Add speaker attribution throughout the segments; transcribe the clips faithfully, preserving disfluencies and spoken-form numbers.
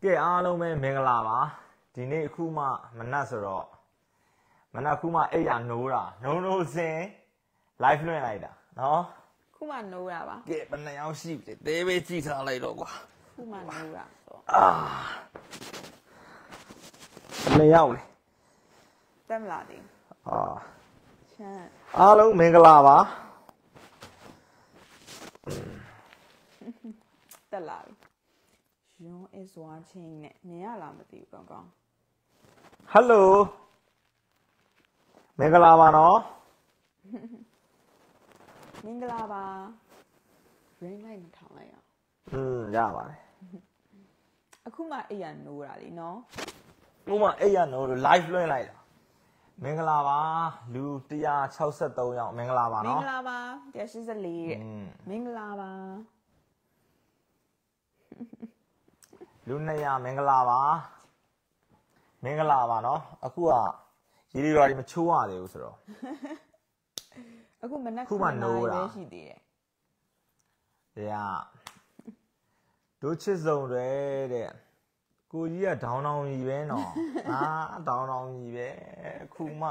Speaker 1: ကဲအားလုံးပဲမင်္ဂလာပါဒီနေ့အခုမှမနက်ဆိုတော့မနက်အခုမှအိပ်ရနိုးတာနိုးနိုးစင် live လွှင့်လိုက်တာနော်
Speaker 2: ခုမှနိုးတာပါ
Speaker 1: ကဲဘယ်နှယောက်ရှိပြီတဲပဲကြည့်ထားလိုက်တော့ကွာ
Speaker 2: ခုမှနိုးတာဆို
Speaker 1: အာဘယ်နှယောက်လဲ
Speaker 2: တက်မလာသေး
Speaker 1: အာ
Speaker 2: ချမ်း
Speaker 1: အားလုံးမင်္ဂလာပါ
Speaker 2: တက်လာပြီJohn is watching နဲ့မြင်ရလားမသိဘူးကောင်းကောင်း
Speaker 1: Hello မင်္ဂလာပါနော်
Speaker 2: မင်္ဂလာပါ ring light မထောင်လိုက်အောင်
Speaker 1: อืมရပါတယ်
Speaker 2: အခုမှအိပ်ရနိုးတာလीနော်
Speaker 1: အခုမှအိပ်ရနိုးလို့ live လွှင့်လိုက်တာမင်္ဂလာပါလူone hundred sixty-threeယောက်မင်္ဂလာပါနော်
Speaker 2: မင်္ဂလာပါone hundred eighty-fourတဲ့မင်္ဂလာပါ
Speaker 1: လူtwo hundredမင်္ဂလာပါမင်္ဂလာပါနော်အခုကရေဒီရွာတွေမချိုးရသေးဘူးဆိုတော့
Speaker 2: အခုမနက်ခုမှနိုးတာရှိသေးတယ်
Speaker 1: တရားတို့ချစ်စုံတွေတဲ့ကိုကြီးကဒေါင်းဒေါင်းကြီးပဲနော်ဟာဒေါင်းဒေါင်းကြီးပဲခုမှ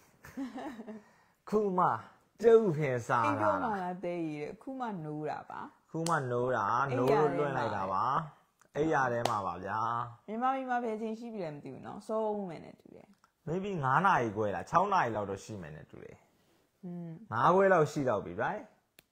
Speaker 1: ခုမှကျုပ်ဖင်စားတာ
Speaker 2: အိမ်တော့မှလာသေးရခုမှနိုးတာပါ
Speaker 1: ခုမှနိုးတာနိုးလို့လွှင့်လိုက်တာပါအိပ်ရထဲမှာပါဗျာ
Speaker 2: မြန်မာပြည်မှာပဲချင်းရှိပြီလည်းမသိဘူးเนาะစိုးမယ်နဲ့တူတယ်
Speaker 1: maybe nineနာရီခွဲလားsixနာရီလောက်တော့ရှိမယ်နဲ့တူတယ်
Speaker 2: อืม
Speaker 1: nineခွဲလောက်ရှိတော့ပြီ right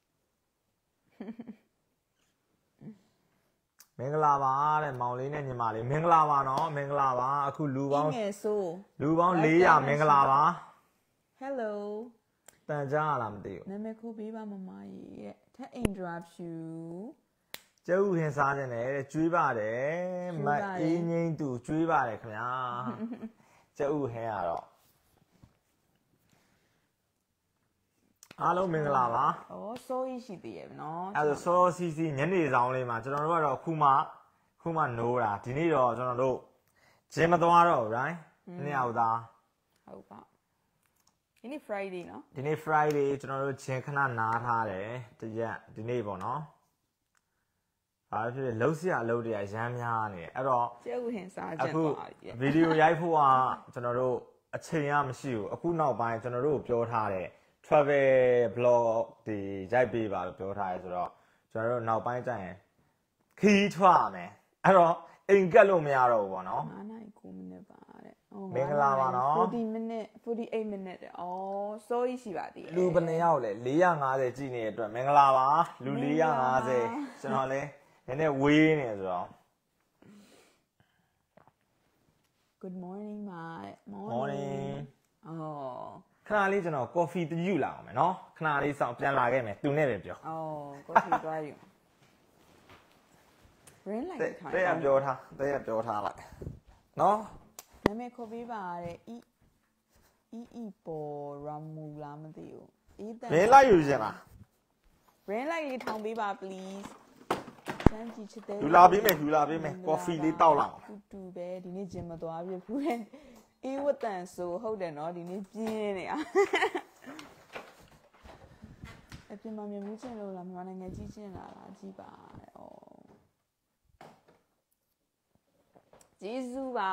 Speaker 1: မင်္ဂလာပါတဲ့မောင်လေးနဲ့ညီမလေးမင်္ဂလာပါနော်မင်္ဂလာပါအခုလူပေါင်း
Speaker 2: ငယ်ဆိုး
Speaker 1: လူပေါင်းfour hundredမင်္ဂလာပါ
Speaker 2: Hello
Speaker 1: တန်ကြားလားမသိဘူး
Speaker 2: နာမည်ခိုးပေးပါမမကြီးတဲ့ထက် interrupt you
Speaker 1: ကျုပ်ဟင်စားခြင်းနဲ့ကျွေးပါတယ်မအေးငိမ့်သူကျွေးပါတယ်ခင်ဗျာကျုပ်ဟင်ရတော့အားလုံးမင်္ဂလာပါ
Speaker 2: ဩဆိုးရရှိသေးရဲ့နော်
Speaker 1: အဲဆိုဆိုးစီစီညနေဆောင်လေးမှာကျွန်တော်တို့ကတော့ခုမှခုမှနိုးတာဒီနေ့တော့ကျွန်တော်တို့ဂျင်းမသွားတော့ဘူး right နေ့အောင်သား
Speaker 2: ဟုတ်ပါဒီနေ့ Friday နော်
Speaker 1: ဒီနေ့ Friday ကျွန်တော်တို့ဂျင်းခဏနားထားတယ်တရက်ဒီနေ့ပေါ့နော်ဘာဖြစ်လဲလှုပ်ရှားလှုပ်တွေကရမ်းများနေတယ်အဲ့တော့
Speaker 2: ကျုပ်ဟင်စားချက်သွားပြီ
Speaker 1: ဗီဒီယိုရိုက်ဖို့ကကျွန်တော်တို့အချိန်ရမရှိဘူးအခုနောက်ပိုင်းကျွန်တော်တို့ပြောထားတယ် travel blog တွေရိုက်ပေးပါလို့ပြောထားရဲဆိုတော့ကျွန်တော်တို့နောက်ပိုင်းကျရင်ခီးထွက်ရမယ်အဲ့တော့အိမ်ကက်လို့မရတော့ဘူးပေါ့နော်
Speaker 2: nineနာရီnineမိနစ်ပါတဲ့
Speaker 1: မင်္ဂလာပါနော်
Speaker 2: forty minute forty-eight minute တဲ့ဩစိုးရှိပါသေးတယ်
Speaker 1: လူဘယ်နှယောက်လဲfour hundred fiftyကြည့်နေတဲ့အတွက်မင်္ဂလာပါလူfour hundred fiftyကျွန်တော်လဲနည်းနည်းဝေးနေဆိုတော့
Speaker 2: Good morning မာ
Speaker 1: morning
Speaker 2: အော်
Speaker 1: ခဏလေးကျွန်တော် coffee တယူလာအောင်မယ်နော်ခဏလေးစောင့်ပြန်လာခဲ့မယ်သူနဲ့ပဲပြော
Speaker 2: အော် coffee သွားယူ rain light
Speaker 1: ထားတဲ့ပြောထားတဲ့ပြောထားလိုက်နော်
Speaker 2: နာမည်ခေါ်ပေးပါတဲ့ e e e ပေါ်ရမူလာမသိဘူး
Speaker 1: အေးတန် rain light ယူခြင်းလား
Speaker 2: rain light လေးထောင်ပေးပါ pleaseစမ်းကြည့်ချစ်တဲ့
Speaker 1: ယူလာပေးမယ်ယူလာပေးမယ် coffee လေးတောက်လောက်
Speaker 2: တူတူပဲဒီနေ့ဂျင်မသွားပြဘူးတဲ့အေးဝတ်တန်ဆိုဟုတ်တယ်နော်ဒီနေ့ပြင်းနေရအပြင်မှာမြမှုချင်းလို့လားမြန်မာနိုင်ငံကြီးချင်းလာလားကြီးပါတဲ့ဩကျေးဇူးပါ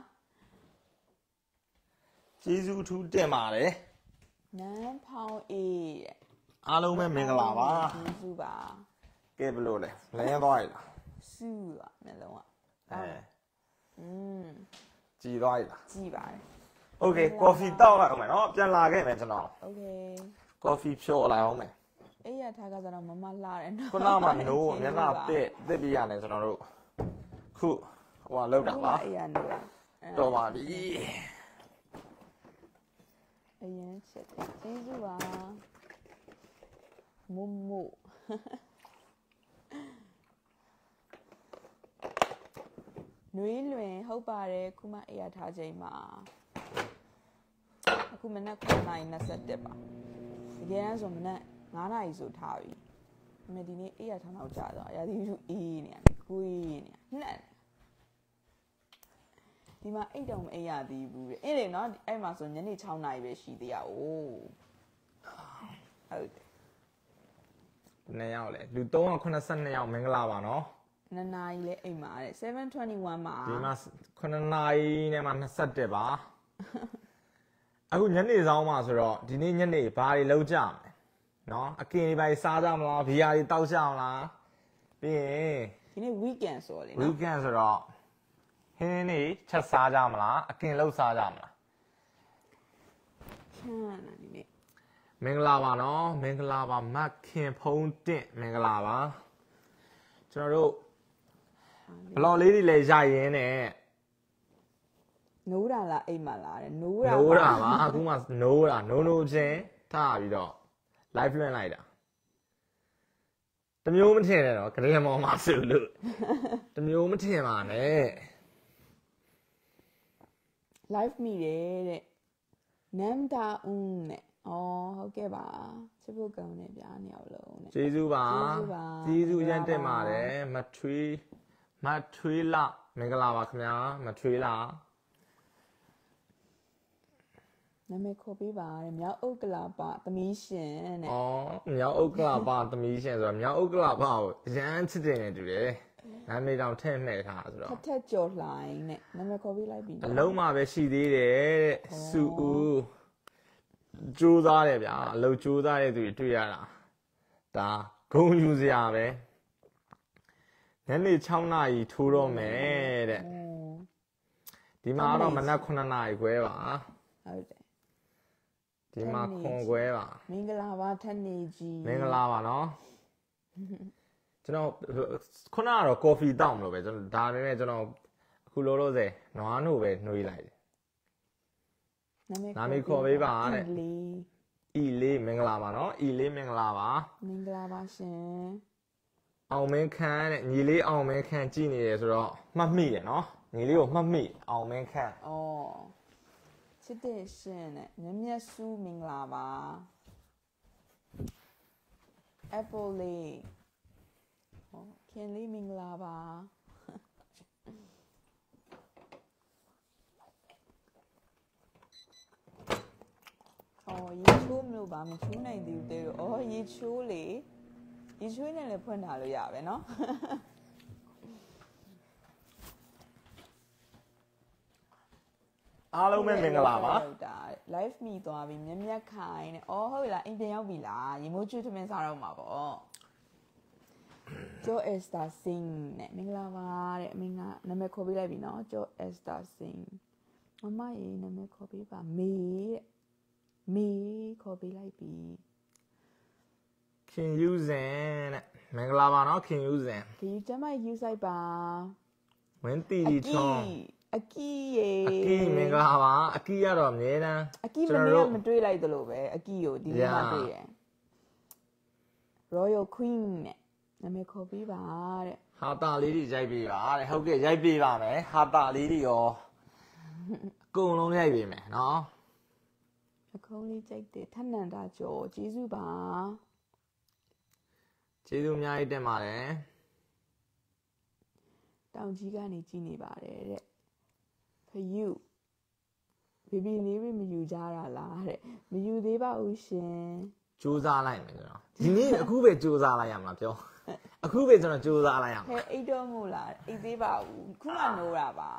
Speaker 1: ကျေးဇူးထူးတင်ပါတယ်
Speaker 2: နန်းဖောင်းအေးတဲ့
Speaker 1: အားလုံးပဲမင်္ဂလာပါ
Speaker 2: ကျေးဇူးပါ
Speaker 1: ကဲဘလို့လဲလင်းသွားရလား
Speaker 2: စူးပါမျက်လုံးက
Speaker 1: အဲ
Speaker 2: อืม
Speaker 1: ကြည်သွားရလား
Speaker 2: ကြည်ပါတယ်
Speaker 1: Okay coffee တောက်လိုက်အောင်မယ်နော်ပြန်လာခဲ့မယ်ကျွန်တော်
Speaker 2: Okay
Speaker 1: coffee ဖြိုးလိုက်အောင်မယ်
Speaker 2: အေးရထားကစားတော့မမလာတယ်နော်
Speaker 1: ခုနကနိုးမျက်နှာတစ်တစ်ပြရတယ်ကျွန်တော်တို့ခုဟိုကလောက်တာပါ
Speaker 2: အေးရနိုး
Speaker 1: တော်ပါပြီ
Speaker 2: အရင်ချက်ကျေးဇူးပါမုံမို့နွေးလွင်ဟုတ်ပါတယ်ခုမှအေးရထားချိန်မှာအခုမနက်nineနာရီtwenty-oneပါတကယ်ဆိုမနက်fiveနာရီဆိုထားပြီဒါပေမဲ့ဒီနေ့အေးရထားတော့ကြာတော့အရာဒီလူအေးနေရတယ်ကိုယ်နေနှက်ဒီမှာအိတ်တောင်မအေးရသေးဘူးတဲ့အေးလေနော်အဲ့မှာဆိုညနေsixနာရီပဲရှိသေးရအိုးဟုတ်တယ်
Speaker 1: နှစ်ယောက်လေလူthree hundred seventy-twoယောက်မင်္ဂလာပါနော်
Speaker 2: နှစ်နာရီလဲအိမ်မှာတဲ့ seven twenty-one မှာ
Speaker 1: ဒီမှာခုနှစ်နာရီနဲ့မှtwenty-oneပါအခုညနေဆောင်မှာဆိုတော့ဒီနေ့ညနေဘာတွေလုပ်ကြမလဲနော်အကင်တွေဘာတွေစားကြမလားဘီယာတွေတောက်ကြမလားပြီးရင်
Speaker 2: ဒီနေ့ weekend ဆိုတော့လေနော်
Speaker 1: weekend ဆိုတော့ဟင်းနေချက်စားကြမလားအကင်လောက်စားကြမလား
Speaker 2: ချမ်းနာဒီနေ့
Speaker 1: မင်္ဂလာပါနော်မင်္ဂလာပါမခင်ဖုံးတင့်မင်္ဂလာပါကျွန်တော်တို့ဘလော့လေးတွေလည်းရရင်နဲ့
Speaker 2: နိုးတာလားအိမ်မှာလားတဲ့နိုးတာ
Speaker 1: နိုးတာပါအခုမှနိုးတာနိုးနိုးချင်းထားပြီးတော့ live လွှင့်လိုက်တာတမျိုးမထင်နဲ့တော့ကလေးမောင်မဆူလို့တမျိုးမထင်ပါနဲ့
Speaker 2: live မိတယ်တဲ့နမ်တာဦးနဲ့အော်ဟုတ်ကဲ့ပါချစ်ဖို့ကောင်းတယ်ဗျာနှစ်ယောက်လုံးနဲ့
Speaker 1: ကျေးဇူးပါကျေးဇူးရမ်းတင်ပါတယ်မထွေးမထွေးလာမင်္ဂလာပါခင်ဗျာမထွေးလာ
Speaker 2: နာမည်ခေါ်ပေးပါတဲ့မြောက်ဥက္ကလာပသမီးရှင်တဲ့
Speaker 1: ။အော်မြောက်ဥက္ကလာပသမီးရှင်ဆိုတော့မြောက်ဥက္ကလာပကိုအရန်ချစ်တယ်နေတူတယ်။နာမည်တောင်ထည့်မှဲ့ထားဆိုတော့
Speaker 2: ထက်ထက်ကြော်လှိုင်းတဲ့နာမည်ခေါ်ပေးလိုက်ပြီ
Speaker 1: ။အလုံးမှပဲရှိသေးတယ်တဲ့။စူဦးကြိုးစားတယ်ဗျာ။အလုံးကြိုးစားတဲ့သူတွေတွေ့ရတာ။ဒါဂုံယူစရာပဲ။ညနေsixနာရီထိုးတော့မယ်တဲ့။ဒီမှာတော့မနက်nineနာရီခွဲပါ
Speaker 2: ။ဟုတ်တယ်
Speaker 1: ဒီမှာခွန်ခွဲပါ
Speaker 2: မင်္ဂလာပါထက်နေကြီး
Speaker 1: မင်္ဂလာပါနော်ကျွန်တော်ခုနကတော့ကော်ဖီတောက်မလို့ပဲကျွန်တော်ဒါပေမဲ့ကျွန်တော်အခုလောလောဆယ်နွားနို့ပဲနှွေးလိုက်တယ်နာမည်ခေါ်ပေးပါတဲ့ဤလေးမင်္ဂလာပါနော်ဤလေးမင်္ဂလာပါ
Speaker 2: မင်္ဂလာပါရှင်
Speaker 1: အောင်မင်းခန့်တဲ့ညီလေးအောင်မင်းခန့်ကြည်နေတယ်ဆိုတော့မှတ်မိတယ်နော်ညီလေးကိုမှတ်မိအောင်မင်းခန့်
Speaker 2: ဩချစ်တဲ့ရှင်နဲ့မြက်မြက်စုမင်္ဂလာပါ Apple လေးဟောခင်လေးမင်္ဂလာပါအော်ရေချိုးမလို့ပါမချိုးနိုင်သေးဘူးတဲ့အော်ရေချိုးလေရေချိုးနဲ့လည်းဖွင့်ထားလို့ရပါပဲเนาะ
Speaker 1: အားလုံးပဲမင်္ဂလာပါ
Speaker 2: live မိသွားပြီမြက်မြက်ခိုင်နဲ့အော်ဟုတ်လားအိမ်ပြန်ရောက်ပြီလားရေမိုးကျွတ်ထမင်းစားတော့မှာပေါ့ကျော် Esther Singh နဲ့မင်္ဂလာပါတဲ့အမင်းကနာမည်ခေါ်ပေးလိုက်ပြီနော်ကျော် Esther Singh မမရေနာမည်ခေါ်ပေးပါမေတဲ့မေခေါ်ပေးလိုက်ပြီ
Speaker 1: ခင်ယူဇင်တဲ့မင်္ဂလာပါနော်ခင်ယူဇင်
Speaker 2: ဒီကျမယူဆိုင်ပါ
Speaker 1: ဝင်းတီတီထွန်း
Speaker 2: အကီရေ
Speaker 1: အကီမင်္ဂလာပါအကီကတော့အမြဲတမ်း
Speaker 2: အကီမနေ့ကမတွေးလိုက်သလိုပဲအကီကိုဒီနေ့မှတွေ့တယ် Royal Queen နဲ့နာမည်ခေါ်ပေးပါတဲ့
Speaker 1: ဟာတာလေးတွေရိုက်ပေးပါတဲ့ဟုတ်ကဲ့ရိုက်ပေးပါမယ်ဟာတာလေးတွေရောအကုန်လုံးရိုက်ပေးမယ်နော်
Speaker 2: အကုန်းလေးကြိုက်တယ်ထနန္တာကျော်ကျေးဇူးပါ
Speaker 1: ကျေးဇူးအများကြီးတင်ပါတယ်
Speaker 2: တောင်ကြီးကနေကြည်နေပါတယ်တဲ့ဖယူဘေဘီလေးတွေမယူကြတာလားတဲ့မယူသေးပါဘူးရှင်
Speaker 1: စူးစမ်းလိုက်မယ်ကျွန်တော်ဒီနေ့အခုပဲစူးစမ်းလိုက်ရမှာပြောအခုပဲကျွန်တော်စူးစမ်းလိုက်ရမှာ
Speaker 2: ဟဲ့အိတ်တော့မို့လားအိတ်သေးပါဘူးခုမှနိုးတာပါ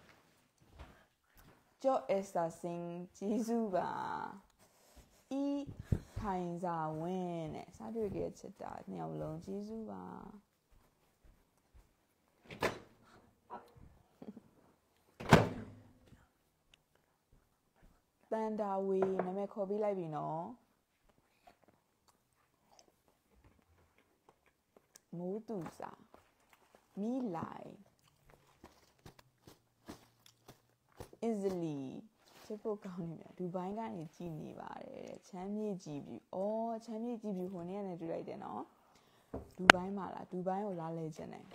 Speaker 2: ကျော် Esther Singh ကျေးဇူးပါဤခိုင်စာဝင်းနဲ့စားတွေ့ကြချစ်တာနှစ်ယောက်လုံးကျေးဇူးပါတန်တာဝေနာမည်ခေါ်ပေးလိုက်ပြီနော်မိုးတူစာမီလိုက် easily ချစ်ဖို့ကောင်းနေမြဒူဘိုင်းကနေကြည်နေပါတယ်တဲ့ချမ်းမြေကြည်ပြီအော်ချမ်းမြေကြည်ပြီဟိုနေ့ကနေတွေ့လိုက်တယ်နော်ဒူဘိုင်းမှာလားဒူဘိုင်းကိုလာလဲခြင်းတယ်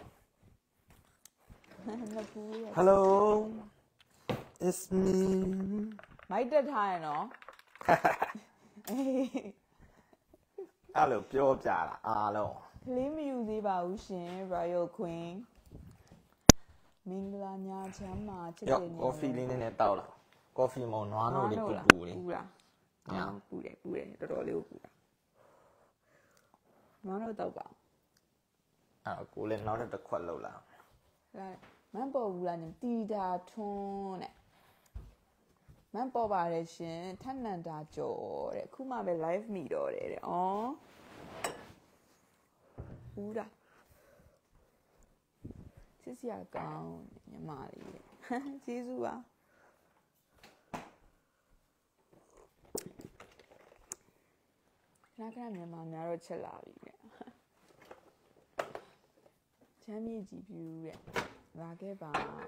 Speaker 1: Hello it's me
Speaker 2: မိုက်တက်ထားရနော်
Speaker 1: အဲ့လိုပြောပြတာအားလုံး
Speaker 2: ကလေးမယူသေးပါဘူးရှင် Royal Queen မင်္ဂလာညချမ်းမှာချစ်တဲ့
Speaker 1: ညကော်ဖီလေးနည်းနည်းတောက်လာကော်ဖီမောင်နွားနို့လေးပူပူလေး
Speaker 2: ပူလားညာပူတယ်ပူတယ်တော်တော်လေးကိုပူတာနွားနို့တောက်ပါ
Speaker 1: အဲ့တော့ကိုလည်းနောက်တစ်ခွက်လောက်လာ
Speaker 2: လာမန်ပေါ်ဘူးလားညီတီတာထွန်းတဲ့မန်ပေါ်ပါတယ်ရှင်ထက်နန္တာကျော်တဲ့အခုမှပဲ live မိတော့တယ်တဲ့ဩဦးတာစစ်စရာကောင်းညီမလေးတဲ့ကျေးဇူးပါခဏခဏမြန်မာများတော့ချက်လာပြီတဲ့ချမ်းမြေကြည့်ပြူတဲ့လာခဲ့ပါတဲ့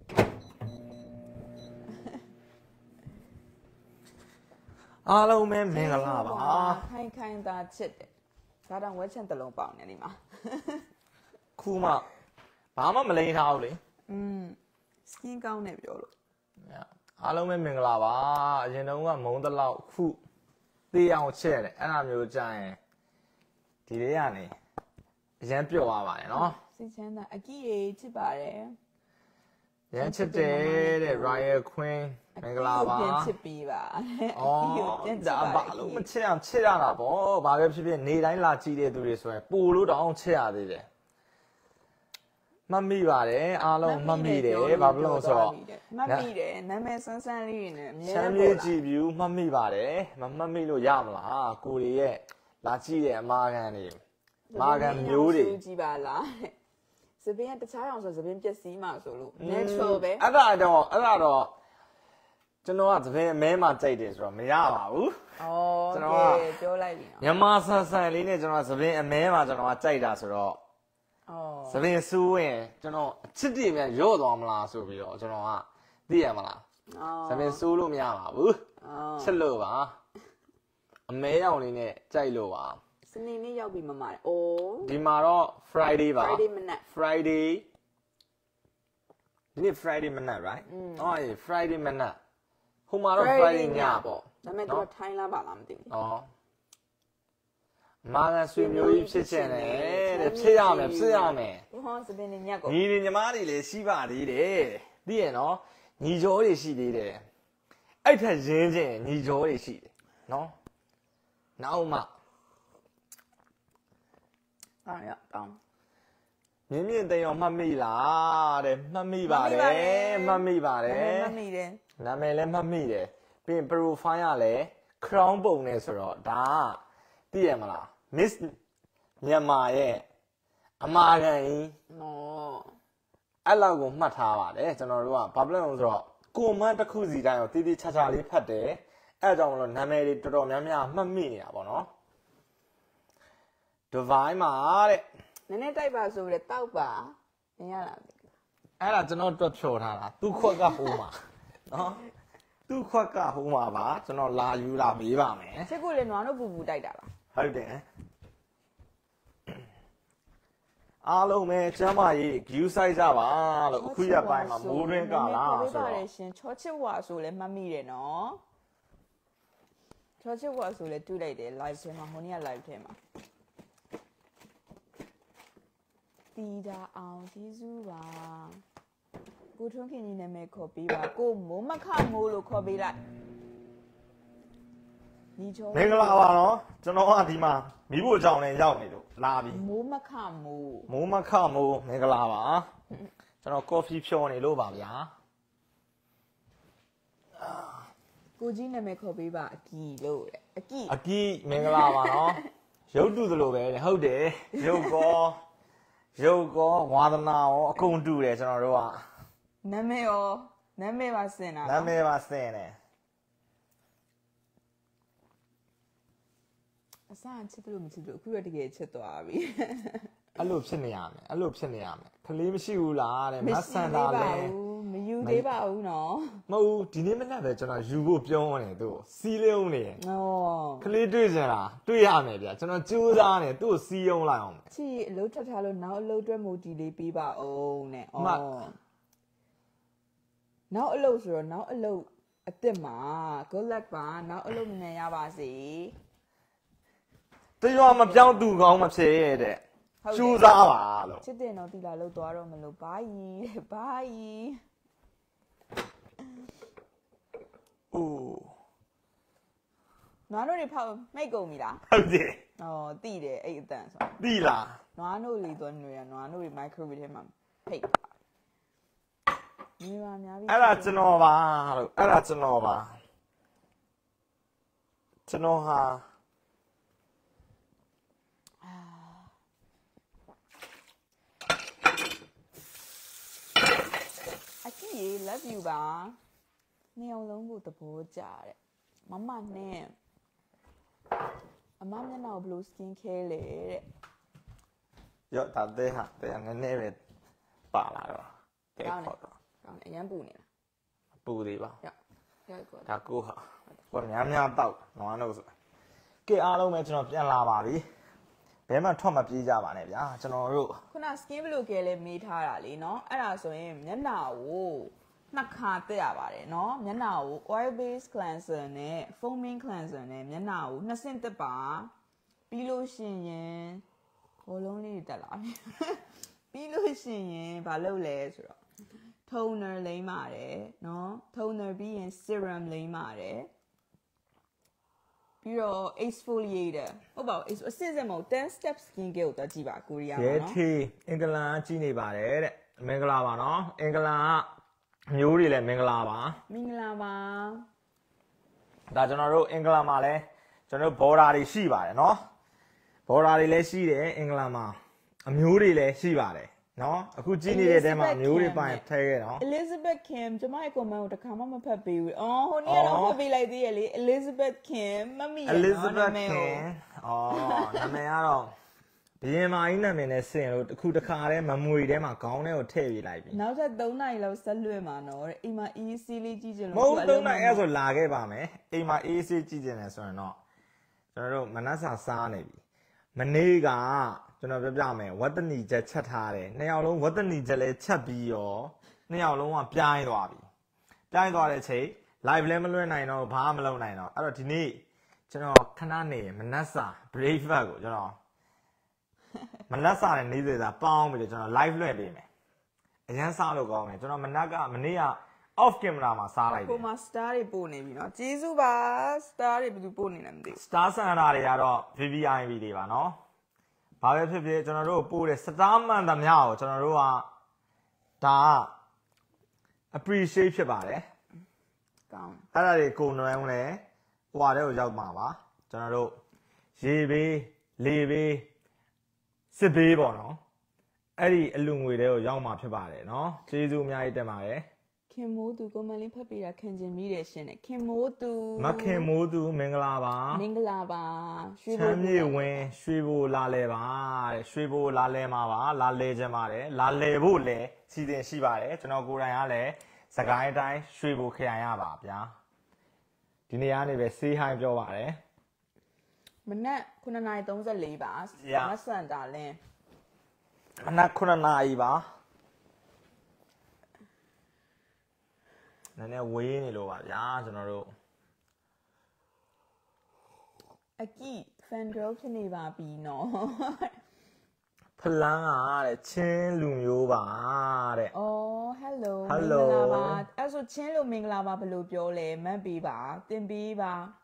Speaker 1: အားလုံးပဲမင်္ဂလာပါ
Speaker 2: ခိုင်ခိုင်သာချစ်တယ်ဒါတောင်ဝက်ချန်တစ်လုံးပေါင်နေဒီမှာ
Speaker 1: ခုမှဘာမှမလိန်ထားဘူးလေ
Speaker 2: อืม skin ကောင်းနေပြောလို့
Speaker 1: အားလုံးပဲမင်္ဂလာပါအရင်တုန်းကမုံတလောက်ခုသေးအောင်ချက်တယ်အဲ့ဒါမျိုးကြာရင်ဒီလေးကနေအရင်ပြော့သွားပါတယ်နော်
Speaker 2: စိတ်ချမ်းသာအကြီးရေချစ်ပါတယ်
Speaker 1: ရမ်းချစ်တယ်တဲ့ Royal Queen မင်္ဂလာပါ
Speaker 2: ပြန်ချစ်ပြီးပါ
Speaker 1: အော်ဒါဘာလို့မချစ်အောင်ချစ်ရတာပေါ့ဘာပဲဖြစ်ဖြစ်နေတိုင်းလာကြည့်တဲ့သူတွေဆိုရင်ပိုလို့တောင်ချစ်ရသေးတယ်မှတ်မိပါတယ်အားလုံးမှတ်မိတယ်ဘာဖြစ်လို့ဆိုတော့
Speaker 2: မှတ်မိတယ်နာမည်ဆန်းဆန်းလေးတွေနဲ့အများ
Speaker 1: ချမ်းမြေကြည့်ဗျူးမှတ်မိပါတယ်မမှတ်မိလို့ရမလားကိုရီရဲ့လာကြည့်တဲ့အမာခံတွေအမာခံမျိုးတွေ
Speaker 2: ကြည့်ပါလားစပင်းကတခြားအောင်ဆိုစပင်းပျက်စီးမှာဆိုလို့ natural ပဲ
Speaker 1: အဲ့ဒါတော့အဲ့ဒါတော့ကျွန်တော်ကသပင်းအမဲမှာကြိုက်တယ်ဆိုတော့မရပါဘူး
Speaker 2: ဩကျွန်တော်ကပြောလိုက်ပြီနော်
Speaker 1: မြန်မာဆန်ဆန်လေးနဲ့ကျွန်တော်ကသပင်းအမဲမှာကျွန်တော်ကကြိုက်တာဆိုတော့
Speaker 2: ဩ
Speaker 1: သပင်းစူးရင်ကျွန်တော်အချစ်တွေမြန်ရော့သွားမလားဆိုပြီးတော့ကျွန်တော်ကသိရမလား
Speaker 2: ဩ
Speaker 1: သပင်းစူးလို့မရပါဘူး
Speaker 2: ဩ
Speaker 1: ချစ်လို့ပါအမဲရောင်လေးနဲ့ကြိုက်လို့ပါ
Speaker 2: စနေနေ့ရောက်ပြီမမတဲ့ဩ
Speaker 1: ဒီမှာတော့ Friday ပါ
Speaker 2: Friday မနက်
Speaker 1: Friday ဒီနေ့ Friday မနက် right အော် Friday မနက်ဟိုမှာတော့ Friday ညပေါ့
Speaker 2: ဒါပေမဲ့သူကထိုင်းလားပါလားမသိဘူး
Speaker 1: อ๋อမာကဆွေမျိုးကြီးဖြစ်ချင်တယ်တဲ့ဖြစ်ရမယ်ဖြစ်ရမယ်
Speaker 2: ဟောစပင်းနဲ့ညက်ကို
Speaker 1: ညီတွေညီမတွေလည်းရှိပါသေးတယ်သိရနော်ညီကျော်တွေရှိသေးတယ်အဲ့ထက်ရင်းချင်းညီကျော်တွေရှိတယ်နော်နောက်မှ
Speaker 2: အားရတောင်း
Speaker 1: မြင်းမြင့်တိမ်အောင်မှတ်မိလားတဲ့မှတ်မိပါတယ်မှတ်မိပါတယ်
Speaker 2: မှတ်မိတယ်
Speaker 1: နာမည်လည်းမှတ်မိတယ်ပြီးရင် profile ကလည်း crown ပုံနဲ့ဆိုတော့ဒါကသိရမလား Miss မြန်မာရဲ့အမာခံကြီး
Speaker 2: နော်
Speaker 1: အဲ့လောက်ကိုမှတ်ထားပါတယ်ကျွန်တော်တို့ကဘာဖြစ်လို့လဲဆိုတော့ကိုမန်းတစ်ခုစီတိုင်းကိုတည်တည်ချာချာလေးဖတ်တယ်အဲ့ကြောင့်မလို့နာမည်တွေတော်တော်များများမှတ်မိနေတာပေါ့နော် Divine မှာတဲ့
Speaker 2: နည်းနည်းတိုက်ပါဆိုရဲတောက်ပါမရလား
Speaker 1: အဲ့ဒါကျွန်တော်တွက်ဖြော်ထားတာသူ့ခွက်ကဟိုးမှာနော်သူ့ခွက်ကဟိုးမှာပါကျွန်တော်လာယူလာပေးပါမယ်
Speaker 2: ချစ်ကိုလည်းနွားတို့ပူပူတိုက်တာလား
Speaker 1: ဟုတ်တယ်အားလုံးပဲကျမ်းမာရေး view site ကြပါလို့အခုရပိုင်းမှာမိုးတွင်းကလာဆို
Speaker 2: ဆို
Speaker 1: တော့
Speaker 2: တော့ရှင်ချောချစ်ဝါဆိုလည်းမှတ်မိတယ်နော်ချောချစ်ဝါဆိုလည်းတွေ့လိုက်တယ် live ထဲမှာဟိုနေ့က live ထဲမှာတီတာအောင်ကျေးဇူးပါကိုထွန်းခင်ကြီးနာမည်ခေါ်ပေးပါကိုမိုးမခမိုးလို့ခေါ်ပေးလိုက်ညီချော
Speaker 1: မင်္ဂလာပါနော်ကျွန်တော်ကဒီမှာမိဖို့ကြောင်လည်းရောက်နေလို့လာပြီ
Speaker 2: မိုးမခမိုး
Speaker 1: မိုးမခမိုးမင်္ဂလာပါကျွန်တော် coffee ဖြော်နေလို့ပါဗျာ
Speaker 2: ကိုကြီးနာမည်ခေါ်ပေးပါအကီလို့တဲ့အကီ
Speaker 1: အကီမင်္ဂလာပါနော်ရုပ်တူသလိုပဲဟုတ်တယ်ရုပ်ကောရုပ်ကောဝါသနာရောအကုန်တူတယ်ကျွန်တော်တို့က
Speaker 2: နာမည်ရောနာမည်ပါစင်တာ
Speaker 1: နာမည်ပါစင်တယ်
Speaker 2: အစချစ်တယ်လို့မချစ်လို့အခုတော့တကယ်ချစ်သွားပြီ
Speaker 1: အဲ့လိုဖြစ်နေရမယ်အဲ့လိုဖြစ်နေရမယ်ခလေးမရှိဘူးလားတဲ့မဆန်တာလဲ
Speaker 2: မယူသေးပါဘူးနော်
Speaker 1: မဟုတ်ဘူးဒီနေ့မနက်ပဲကျွန်တော်ယူဖို့ပြောနေသူ့စီးလုံးနေ
Speaker 2: ဩ
Speaker 1: ခလေးတွေ့ကြတာတွေ့ရမယ်ဗျကျွန်တော်ကြိုးစားနေသူ့ကိုစီးယုံလိုက်အောင်
Speaker 2: ချီအလုပ်ထပ်ထားလို့နောက်အလုပ်အတွက်မိုတီလေးပေးပါအောင်နဲ့ဩ
Speaker 1: မှတ်
Speaker 2: နောက်အလုပ်ဆိုတော့နောက်အလုပ်အစ်စ်မှာ good luck ပါနောက်အလုပ်မြန်မြန်ရပါစေ
Speaker 1: တရွာမပြောင်းသူကောင်းမဖြစ်ရတဲ့
Speaker 2: ဟုတ်တယ်
Speaker 1: ကြိုးစားပါလို့
Speaker 2: ချစ်တယ်နော်တီလာလောက်သွားတော့မလို့ဘာကြီးတဲ့ဘာကြီး
Speaker 1: အိုး
Speaker 2: နွားတို့တွေဖောက်မိတ်ကုန်ပြီလား
Speaker 1: ဟုတ်တယ်
Speaker 2: ဟောတိတယ်အဲ့အတန်ဆို
Speaker 1: သိလား
Speaker 2: နွားတို့လီသွန်းတွေနွားတို့တွေ microwave ထဲမှာဖိတ်နေပါများပြီ
Speaker 1: အဲ့ဒါကျွန်တော်ပါလို့အဲ့ဒါကျွန်တော်ပါကျွန်တော်ဟာ
Speaker 2: အကြီး love you ပါနေအောင်လုံးကိုသဘောကျတဲ့မမနဲ့အမမျက်နှာကိုဘယ်လို skin care လဲတဲ့
Speaker 1: ရော့တာတဲ့ဟာတဲ့နည်းနည်းပဲပါလာတော့ကဲခေါ်တော့
Speaker 2: ကောင်းတယ်အရန်ပူနေလား
Speaker 1: ပူသေးပါ
Speaker 2: ရောက်ရောက်ကော
Speaker 1: ဒါကိုဟာကိုများများတောက်နွားလို့ဆိုကဲအားလုံးပဲကျွန်တော်ပြန်လာပါပြီဘဲမှထွက်မပြေးကြပါနဲ့ဗျာကျွန်တော်တို့
Speaker 2: ခုန skin ဘယ်လို care လဲမေးထားတာလေเนาะအဲ့ဒါဆိုရင်မျက်နှာကိုနှစ်ခါတက်ရပါတယ်เนาะမျက်နှာကို oil based cleanser နဲ့ foaming cleanser နဲ့မျက်နှာကိုနှစ်ဆင့်တက်ပါပြီးလို့ရှိရင်ဘောလုံးလေးတက်လာပြီးလို့ရှိရင်ဘာလုပ်လဲဆိုတော့ toner လိမ့်ပါတယ်เนาะ toner ပြီးရင် serum လိမ့်ပါတယ်ပြီးတော့ exfoliator ဟုတ်ပါဘူး အစစ်စစ်မဟုတ်ten step skin care ကိုတော့ကြည့်ပါကိုရီးယားမှာ
Speaker 1: ရဲ
Speaker 2: เนาะ
Speaker 1: ထေးအင်္ဂလန်ကြီးနေပါတယ်တဲ့မင်္ဂလာပါနော်အင်္ဂလန်ကမျိုးတွေလည်းမင်္ဂလာပါ
Speaker 2: မင်္ဂလာပါ
Speaker 1: ဒါကျွန်တော်တို့အင်္ဂလန်မှာလည်းကျွန်တော်တို့ border တွေရှိပါတယ်နော် border တွေလည်းရှိတယ်အင်္ဂလန်မှာအမျိုးတွေလည်းရှိပါတယ်နော်အခုကြီးနေတဲ့တဲမှာအမျိုးတွေပိုင်ထဲခဲ့နော်
Speaker 2: Elizabeth Kim ကျမရဲ့ comment ကိုတစ်ခါမှမဖတ်ပေးဘူးအော်ဟိုနေ့ကတော့ဖတ်ပေးလိုက်သေးရဲ့လေ Elizabeth Kim မမီရဲ့
Speaker 1: Elizabeth Kim အော်နာမည်ကတော့ဘရင်မကြီးနာမည်နဲ့ဆင်လို့တစ်ခုတစ်ခါတည်းမမွေထဲမှာခေါင်းထဲကိုထည့်ပေးလိုက်ပြီ
Speaker 2: နောက်ထပ်သုံးနာရီလောက်ဆက်လွှဲမှာနော်တဲ့အိမ်မှာ E C လေးကြည့်ကြလို့
Speaker 1: မဟုတ်သုံးနိုင်အဲ့ဆိုလာခဲ့ပါမယ်အိမ်မှာအေးဆေးကြည့်ကြတယ်ဆိုရင်တော့ကျွန်တော်တို့မနက်စာစားနေပြီမနေ့ကကျွန်တော်ပြောပြမယ်ဝတ်တနီချက်ချက်ထားတယ်နှစ်ယောက်လုံးဝတ်တနီချက်လဲချက်ပြီးရောနှစ်ယောက်လုံးကပြိုင်းသွားပြီပြိုင်းသွားတဲ့ချိန် live လည်းမလွှဲနိုင်တော့ဘာမှမလုပ်နိုင်တော့အဲ့တော့ဒီနေ့ကျွန်တော်ခဏနေမနက်စာ breakfast ကိုကျွန်တော်မနက်စာနဲ့နေ့စဉ်စာပေါင်းပြီးတော့ကျွန်တော် live လွှဲပေးမယ်အရန်စားလို့ကောင်းတယ်ကျွန်တော်မနက်ကမနေ့က off camera မှာစားလိုက်တယ်
Speaker 2: ကိုမ star တွေပို့နေပြီနော်ကျေးဇူးပါ star တွေဘယ်သူပို့နေလဲမသိဘူး
Speaker 1: star center တွေကတော့ V V I P တွေပါနော်ဘာပဲဖြစ်ဖြစ်ကျွန်တော်တို့ပို့တဲ့ star မှန်သမျှကိုကျွန်တော်တို့ကဒါ appreciate ဖြစ်ပါတယ်
Speaker 2: ကောင်း
Speaker 1: အဲ့ဒါတွေကိုနွမ်းလဲဟွာတဲ့ကိုရောက်မှာပါကျွန်တော်တို့ရေဘေးလေဘေးစစ်ဘေးပေါ့နော်အဲ့ဒီအလူငွေတွေကိုရောက်မှာဖြစ်ပါတယ်နော်ကျေးဇူးအများကြီးတင်ပါတယ်
Speaker 2: ခင်မိုးသူ comment လေးဖတ်ပေးတာခင်ကျင်မိတယ်ရှင်နဲ့ခင်မိုးသူ
Speaker 1: မခင်မိုးသူမင်္ဂလာပါ
Speaker 2: မင်္ဂလာပါရွှေ
Speaker 1: ချမ်းမြေဝင်ရွှေဘိုလာလဲပါတဲ့ရွှေဘိုလာလဲမှာပါလာလဲခြင်းပါတယ်လာလဲဖို့လည်းစီစဉ်ရှိပါတယ်ကျွန်တော်ကိုယ်တိုင်ကလည်းစကိုင်းတိုင်းရွှေဘိုခရိုင်ရပါဗျာဒီနေ့ကနေပဲဆေးဟိုင်းပြောပါတယ်
Speaker 2: မနက်ခုနှစ်နာရီသုံးဆယ်လေးပါ
Speaker 1: Yeah.
Speaker 2: မဆန်တာလင်း
Speaker 1: အနက်ခုနှစ်နာရီပါနည်းနည်းဝေးနေလို့ပါဗျာကျွန်တော်တို့
Speaker 2: အကီ fan girl ဖြစ်နေပါပြီနော်
Speaker 1: ဖလန်းကတဲ့ချင်းလူမျိုးပါတဲ့
Speaker 2: ။အော် hello မင်္ဂ
Speaker 1: Hello
Speaker 2: လာပါ။အဲ့ဆိုချင်းလို့မင်္ဂလာပါဘယ်လိုပြောလဲမတ်ပေးပါတင်ပေးပါ။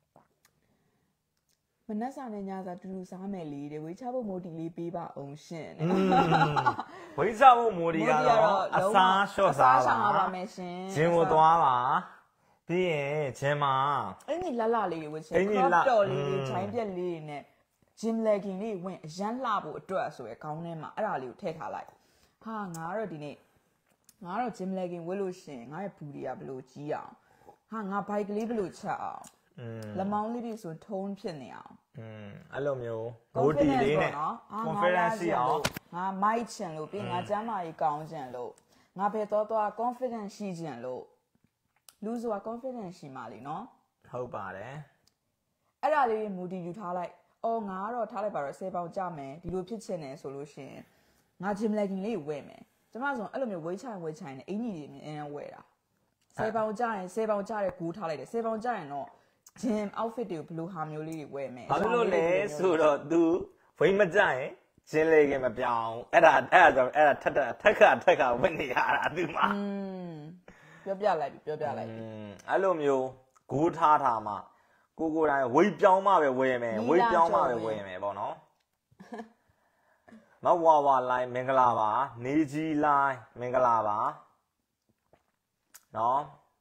Speaker 2: မနက်စာနဲ့ညစာတူတူစားမယ်လေတဲ့ဝေးချဖို့မိုဒီလေးပေးပါအောင်ရှင်တဲ့
Speaker 1: อืมဝိဇ္ဇာဖို့မိုဒီကတော့အစားလျှော့စား
Speaker 2: အစားရှာ
Speaker 1: ပါ
Speaker 2: ပါမယ်ရှင်။
Speaker 1: ဂျင်းကိုသွားပါပြီးရင်ဂျင်းမှာ
Speaker 2: အင်ကြီးလှလှလေးတွေဝတ်ချင်
Speaker 1: အင်ကြီး
Speaker 2: crop
Speaker 1: လှ
Speaker 2: top လေးတွေ
Speaker 1: อืม
Speaker 2: ချိုင်းပြက်လေးတွေနဲ့ gym legging လေးဝင်အရန်လှဖို့အတွက်ဆိုရယ်ခေါင်းထဲမှာအဲ့ဒါလေးကိုထည့်ထားလိုက်။ဟာငါကတော့ဒီနေ့ငါကတော့ gym legging ဝတ်လို့ရှရင်ငါရဲ့ဘူးတွေကဘယ်လိုကြီးအောင်ဟာငါ bike လေးဘယ်လိုချက်အောင်
Speaker 1: อืม
Speaker 2: လက်မောင်းလေးတွေဆိုထုံးဖြစ်နေအောင်
Speaker 1: อืมအဲ့လိုမျိုးမိုဒီလေးနဲ့ confidence ရှိအောင်
Speaker 2: ငါမိုက်ချင်လို့ပြီးငါကျမ်းမာရေးကောင်းချင်လို့ငါဘယ်တော့တော့ confidence ရှိချင်လို့လူဆိုတာ confidence ရှိမှလေနော်
Speaker 1: ဟုတ်ပါတယ်
Speaker 2: အဲ့ဒါလေးမူတည်ယူထားလိုက်အော်ငါကတော့ထားလိုက်ပါတော့ဆယ်ပေါင်ကြမယ်ဒီလိုဖြစ်ချင်တယ်ဆိုလို့ရှိရင်ငါ gym legging လေးဝယ်မယ်ကျမဆိုအဲ့လိုမျိုးဝေးချိုင်ဝေးချိုင်နဲ့အင်ကြီးတွေအင်းဝယ်တာဆယ်ပေါင်ကြရင်ဆယ်ပေါင်ကြတဲ့ဂူးထားလိုက်တယ်ဆယ်ပေါင်ကြရင်တော့ gym outfit တွေကိုဘယ်လိုဟာမျိုးလေးတွေဝယ်မယ်
Speaker 1: ဘာဖြစ်လို့လဲဆိုတော့ तू ဝိမကြရင်ဂျင်းလေးကမပြောင်းအဲ့ဒါအဲ့ဒါကြောင့်အဲ့ဒါထက်ထက်ခါထက်ခါဝင်နေရတာ तू မှာ
Speaker 2: อืมပြောပြလိုက်ပြီပြောပြလိုက်ပြီ
Speaker 1: อืมအဲ့လိုမျိုးဂိုးထားထားမှာကိုကိုတိုင်းဝိတ်ပြောင်းမှပဲဝယ်မယ်ဝိတ်ပြောင်းမှပဲဝယ်မယ်ပေါ့နော်မဝါဝါလိုင်းမင်္ဂလာပါနေကြီးလိုင်းမင်္ဂလာပါနော်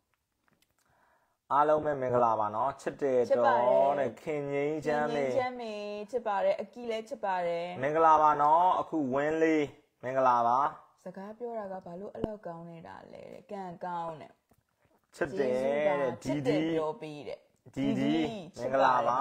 Speaker 1: အားလုံးပဲမင်္ဂလာပါနော်ချစ်တယ်တော့တဲ့ခင်ငိမ့်ချမ်းမေ
Speaker 2: ချမ်းမေချစ်ပါတယ်အကီလည်းချစ်ပါတယ်
Speaker 1: မင်္ဂလာပါနော်အခုဝင်းလေးမင်္ဂလာပါ
Speaker 2: စကားပြောတာကဘာလို့အလောက်ကောင်းနေတာလဲတဲ့ကံကောင်းတဲ့
Speaker 1: ချစ်တယ်တဲ့ဒီဒီ
Speaker 2: ပြောပြီးတဲ့
Speaker 1: ဒီဒီမင်္ဂလာပါ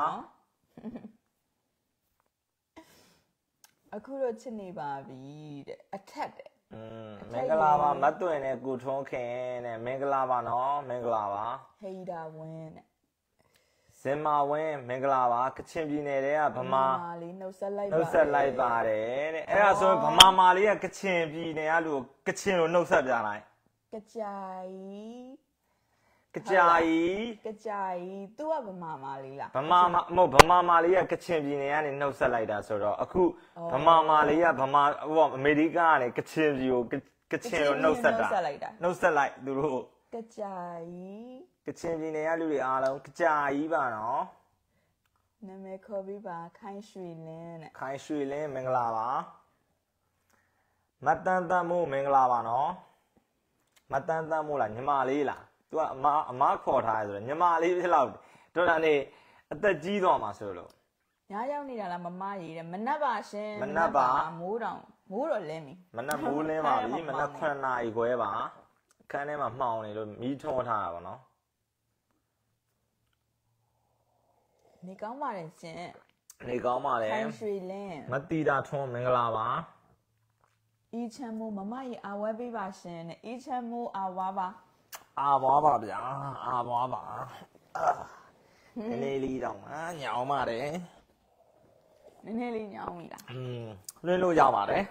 Speaker 2: အခုတော့ချစ်နေပါပြီတဲ့အထက်တဲ့
Speaker 1: อืมမင်္ဂလာပါမတ်တွင်နဲ့ကိုထွန်းခင်တဲ့မင်္ဂလာပါနော်မင်္ဂလာပါ
Speaker 2: ဟေးတာဝင်းတဲ့
Speaker 1: ဇင်မာဝင်းမင်္ဂလာပါကချင်ပြည်နယ်တဲကဗမာ
Speaker 2: လေးနှုတ်ဆက်လိုက်ပါ
Speaker 1: နှုတ်ဆက်လိုက်ပါတယ်တဲ့အဲ့ဒါဆိုဗမာမာလေးကကချင်ပြည်နယ်ကလူကချင်လိုနှုတ်ဆက်ပြလိုက်က
Speaker 2: ကြိုင်
Speaker 1: ကကြိုင်
Speaker 2: ကကြိုင် तू ကဗမာမာလေးလား
Speaker 1: ဗမာမာမဟုတ်ဗမာမာလေးကကချင်ပြည်နယ်ကနေနှုတ်ဆက်လိုက်တာဆိုတော့အခုဗမာမာလေးကဗမာဟိုအမေရိကကနေကချင်ပြည်ကိုကချင်လိုနှုတ်ဆက်တာနှုတ်ဆက်လိုက်သူတို့
Speaker 2: ကကြိုင်
Speaker 1: ကချင်ပြည်နယ်ကလူတွေအားလုံးကြာကြီးပါနော်
Speaker 2: နာမည်ခေါ်ပြီးပါခိုင်ရွှေလင်းတဲ့
Speaker 1: ခိုင်ရွှေလင်းမင်္ဂလာပါမတန်တန်မို့မင်္ဂလာပါနော်မတန်တန်မို့လားညီမလေးလား तू ကအမအမခေါ်ထားရဆိုတော့ညီမလေးဖြစ်လောက်တော်တော်နေအသက်ကြီးသွားမှာဆိုလို့
Speaker 2: ညားရောက်နေတာလားမမကြီးတဲ့မနက်ပါရှင်
Speaker 1: မနက်ပါ
Speaker 2: မိုးတောင်မိုးတော့လင်းပြီ
Speaker 1: မနက်မိုးလင်းပါပြီမနက်ခုနှစ်နာရီခွဲပါအခန်းထဲမှာမှောင်နေလို့မီးထွန်းထားတာပေါ့နော်
Speaker 2: နေကောင်းပါတယ်ရှင်
Speaker 1: နေကောင်းပါတယ်
Speaker 2: ခိုင်ရွှေလင်း
Speaker 1: မတီတာထွန်းမင်္ဂလာပါ
Speaker 2: အီချမ်းမိုးမမကြီးအာဝဲပေးပါရှင်တဲ့အီချမ်းမိုးအာဝါပါ
Speaker 1: အာဝါပါဗျာအာဝါပါနည်းနည်းလေးတော့ညောင်းပါတယ်
Speaker 2: နည်းနည်းလေးညောင်းပြီလား
Speaker 1: อืมလွှင့်လို့ရပါတယ်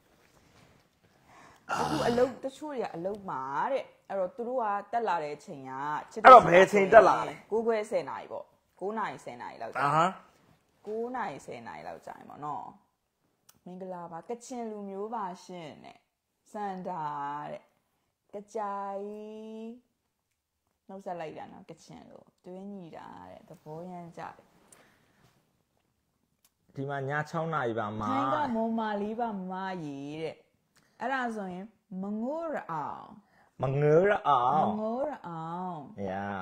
Speaker 2: အခုအလုတ်တချို့တွေကအလုတ်မှာတဲ့အဲ့တော့သူတို့ကတက်လာတဲ့အချိန်က
Speaker 1: ချစ်အဲ့တော့ဘယ်ချိန်တက်လာလဲ
Speaker 2: ကိုခွဲဆယ်နာရီပေါ့၉နာရီဆယ်နာရီလောက်ကြာ
Speaker 1: အာဟမ်
Speaker 2: ၉နာရီဆယ်နာရီလောက်ကြာရင်ပေါ့နော်မင်္ဂလာပါကချင်လူမျိုးပါရှင်တဲ့စန္ဒာတဲ့ကကြိုင်နှုတ်ဆက်လိုက်တာနော်ကချင်လို့တွင်းညီတာတဲ့သဘောရမ်းကြတယ်
Speaker 1: ဒီမှာည၆နာရီပါမှာ
Speaker 2: ထိုင်းကမုံမာလေးပါမကြီးတဲ့အဲ့ဒါဆိုရင်မငိုးရအောင်
Speaker 1: မငိုးရအောင်
Speaker 2: မငိုးရအောင်
Speaker 1: yeah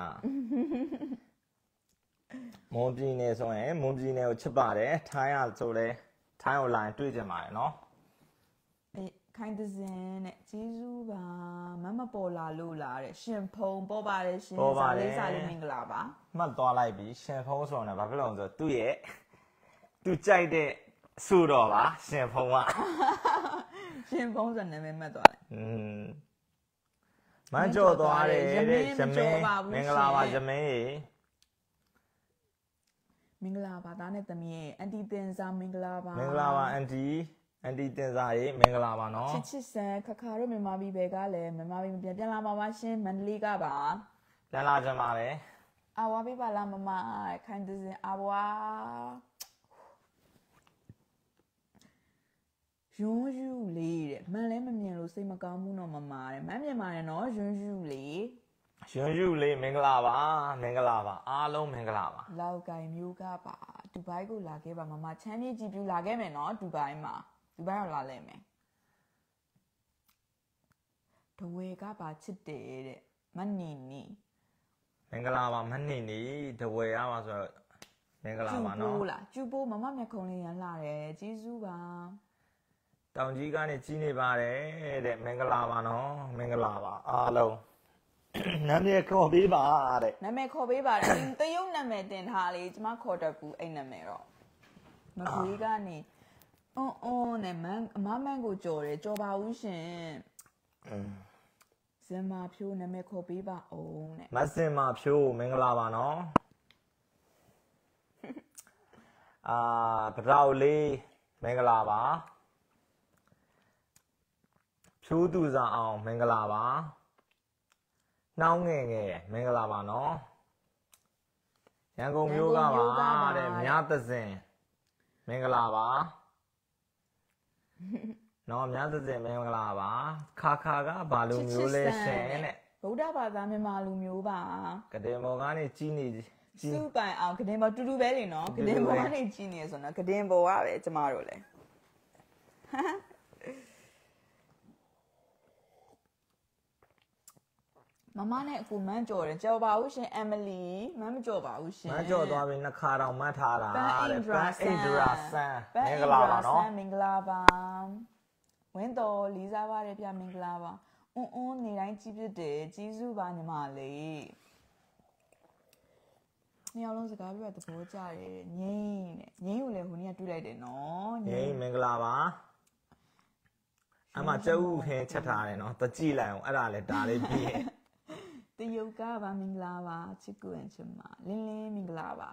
Speaker 1: မွန်ပြည်နယ်ဆိုရင်မွန်ပြည်နယ်ကိုချစ်ပါတယ်ထိုင်းရဆိုလဲထိုင်း online တွေ့ကြပါတယ်နော်
Speaker 2: အေးခိုင်တစင်တဲ့ကျေးဇူးပါမမပေါ်လာလို့လားတဲ့ရှင်ဖုံပေါ်ပါတယ်ရှင်စာလေးစာလေးမင်္ဂလာပါ
Speaker 1: မှတ်သွားလိုက်ပြီရှင်ဖုံဆိုတော့ဘာဖြစ်လို့လဲဆိုတော့သူ့ရဲ့သူကြိုက်တဲ့အဆိုတော်ပါရှင်ဖုံက
Speaker 2: ရှင်ဖုံဆိုနာမည်မှတ်သွားတယ်
Speaker 1: อืมမန်းကြော်သွားတယ်တဲ့ရမင်းမင်္ဂလာပါရမင်းရေ
Speaker 2: မင်္ဂလာပါသားနဲ့သမီးရဲ့အန်တီတင်စာမင်္ဂလာပါ
Speaker 1: မင်္ဂလာပါအန်တီအန်တီတင်စာရေမင်္ဂလာပါနော်
Speaker 2: ချစ်ချစ်ဆန်ခခါတို့မြန်မာပြည်ဘက်ကလည်းမြန်မာပြည်ပြန်ပြန်လာပါပါရှင်မန္တလေးကပါ
Speaker 1: ပြန်လာကြပါလေ
Speaker 2: အာဝါပြပါလားမမခိုင်တစင်အာဝါယွန်းယူလေးတဲ့မန်လဲမမြင်လို့စိတ်မကောင်းဘူးတော့မမတဲ့မန်းမြင်ပါတယ်နော်ယွန်းယူလေး
Speaker 1: ယွန်းယူလေးမင်္ဂလာပါမင်္ဂလာပါအားလုံးမင်္ဂလာပါ
Speaker 2: လောက်ကိုင်မျိုးကပါဒူဘိုင်းကိုလာခဲ့ပါမမချမ်းမြေကြည့်ပြူလာခဲ့မယ်နော်ဒူဘိုင်းမှာဒူဘိုင်းကိုလာလဲမယ်ဒဝေကပါချစ်တယ်တဲ့မနီနီ
Speaker 1: မင်္ဂလာပါမနီနီဒဝေရပါဆိုတော့မင်္ဂလာပါနော်
Speaker 2: ကျူပိုးလားကျူပိုးမမမျက်ခုံးလေးရလာတယ်ကျေးဇူးပါ
Speaker 1: တောင်ကြီးကနေကြီးနေပါတယ်တဲ့မင်္ဂလာပါနော်မင်္ဂလာပါအားလုံးနာမည်ခေါ်ပေးပါတဲ့
Speaker 2: နာမည်ခေါ်ပေးပါတယ်တရုတ်နာမည်တင်ထားလေကျမခေါ်တတ်ဘူးအဲ့နာမည်တော့မကွေးကနေအွန်းအွန်းနဲ့မန်းအမမန်းကိုကြော်တယ်ကြော်ပါဦးရှင်စင်မာဖြိုးနာမည်ခေါ်ပေးပါအောင်တဲ့
Speaker 1: မစင်မာဖြိုးမင်္ဂလာပါနော်အာဗရောက်လေးမင်္ဂလာပါဖြိုးသူစားအောင်မင်္ဂလာပါနှောင်းငယ်ငယ်မင်္ဂလာပါနော်ရန်ကုန်မြို့ကပါတဲ့မြသဇင်မင်္ဂလာပါနော်မြသဇင်မင်္ဂလာပါခါခါကဘာလူမျိုးလဲရှင်တဲ့
Speaker 2: ဗုဒ္ဓဘာသာမြန်မာလူမျိုးပါ
Speaker 1: ကတဲ့မော်ကနေကြီးနေ
Speaker 2: စူပိုင်အောင်ကတင်ပေါ်တူတူပဲလေနော်ကတင်ပေါ်ကနေကြီးနေဆိုတော့ကတင်ပေါ်ကပဲကျမတို့လေမမနဲ့အခုမန်းကြော်တယ်ကြော်ပါဦးရှင်အမလီမန်းမကြော်ပါဘူးရှင်
Speaker 1: မန်းကြော်သွားပြီးနှစ်ခါတောင်မှတ်ထားတာတဲ့ပန်းအင်ဒရာဆန်မင်္ဂလာပါနော်
Speaker 2: မင်္ဂလာပါဝင်းတော်လေးစားပါတယ်ဗျမင်္ဂလာပါအွန်းအွန်းနေတိုင်းကြီးပြစ်တယ်ကြီးစုပါညီမလေးနှစ်ယောက်လုံးစကားပြောသဘောကျတယ်ငိမ့်တဲ့ငိမ့်ကိုလည်းဟိုနေ့ကတွေ့လိုက်တယ်နော်
Speaker 1: ငိမ့်မင်္ဂလာပါအမကျုပ်ခင်းချက်ထားတယ်နော်တကြည့်လိုက်အောင်အဲ့ဒါလည်းဒါလေးပြီး
Speaker 2: တယုတ်ကပါမင်္ဂလာပါချစ်ကိုရင်ချင်မလင်းလင်းမင်္ဂလာပါ